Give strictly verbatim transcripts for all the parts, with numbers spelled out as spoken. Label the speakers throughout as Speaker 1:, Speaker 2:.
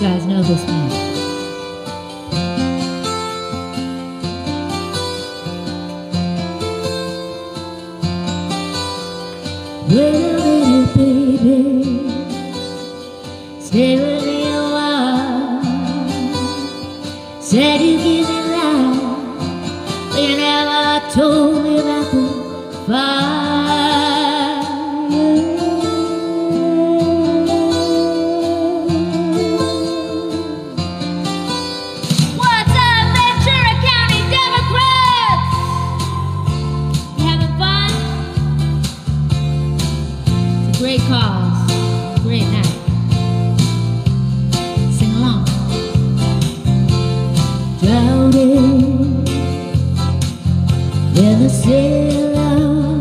Speaker 1: guys know this one. Wait a minute, baby, stay with me a while. Said you give me life, but you never told me about the fire. What's up, Ventura County Democrats? You having fun? It's a great cause, great night. Sing along. Drowning in the sailor,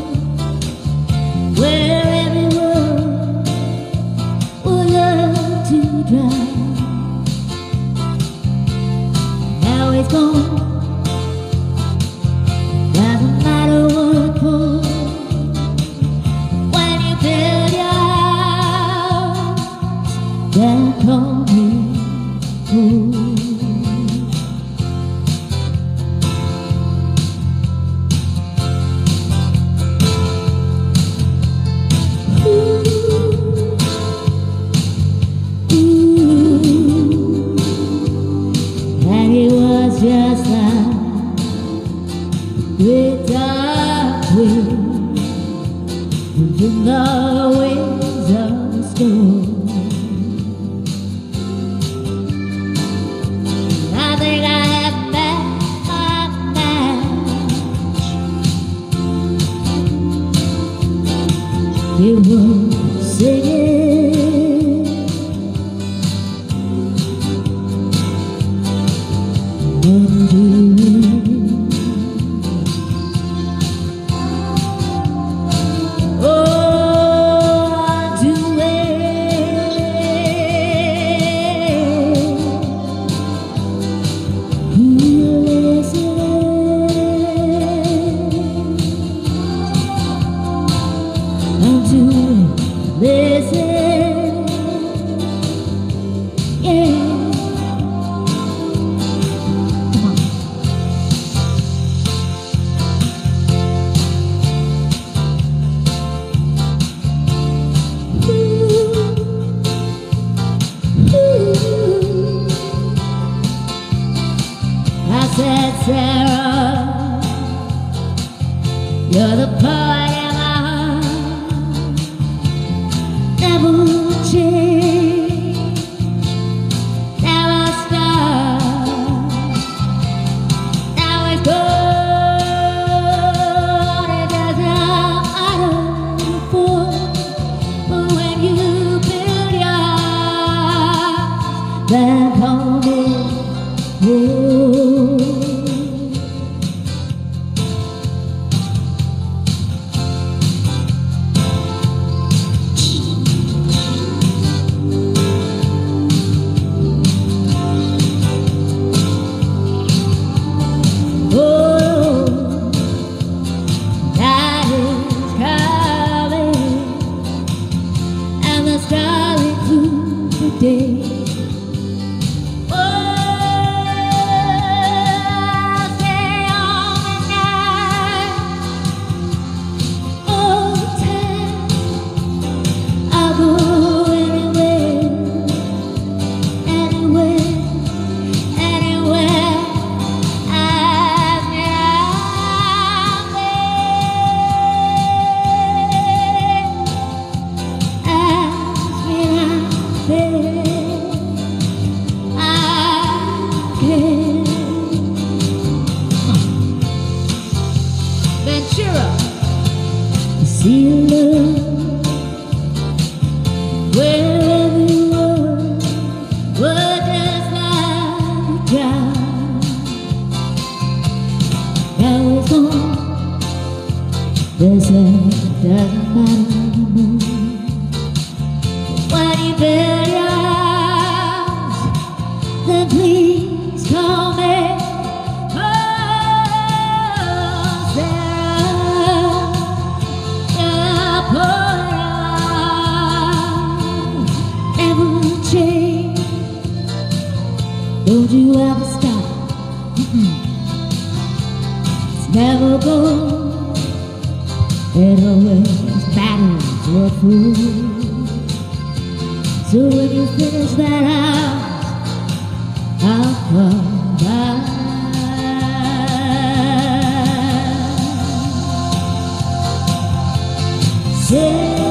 Speaker 1: where everyone would love to drown. Now it's gone, doesn't matter what for. When you build your house, then call me home. Just like with dark wind in the winds of the storm. I think I have met my match. It was singing. Listen, yeah. Come on. Ooh, ooh. I said, Sara, you're the poet in my heart. Never change, never stop. Now it's gone, it doesn't matter before. But when you build your house, then call me home. Day. Oh, stay on the night, all the time. I'll go anywhere, anywhere, anywhere. Ask me out there, ask me out there. Ventura, see love wherever you are, would just like a drown. Now it's gone, there's a doesn't matter anymore. When you build your house, then please call me. Never change, Don't you ever stop. Mm-mm. It's never goes. It always battles your food. So when you finish that house, I'll come back. Say